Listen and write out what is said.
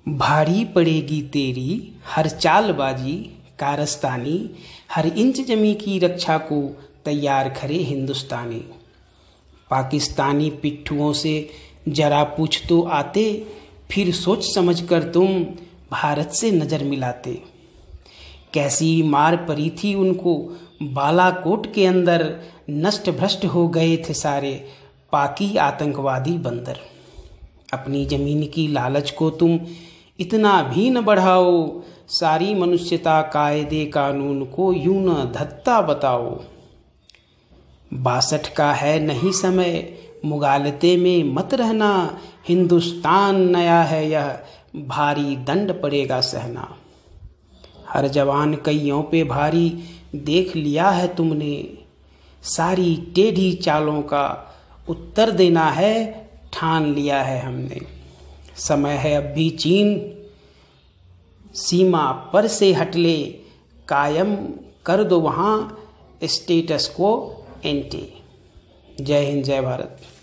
भारी पड़ेगी तेरी हर चालबाजी कारस्तानी, हर इंच जमी की रक्षा को तैयार खरे हिंदुस्तानी। पाकिस्तानी पिट्ठुओं से जरा पूछ तो आते, फिर सोच समझ कर तुम भारत से नज़र मिलाते। कैसी मार पड़ी थी उनको बालाकोट के अंदर, नष्ट भ्रष्ट हो गए थे सारे पाकी आतंकवादी बंदर। अपनी ज़मीन की लालच को तुम इतना भी न बढ़ाओ, सारी मनुष्यता कायदे कानून को यूं न धत्ता बताओ। 62 का है नहीं समय, मुगालते में मत रहना, हिंदुस्तान नया है यह, भारी दंड पड़ेगा सहना। हर जवान कइयों पे भारी देख लिया है तुमने, सारी टेढ़ी चालों का उत्तर देना है ठान लिया है हमने। समय है अब भी चीन सीमा पर से हटले, कायम कर दो वहाँ स्टेटस को एंटी। जय हिंद, जय भारत।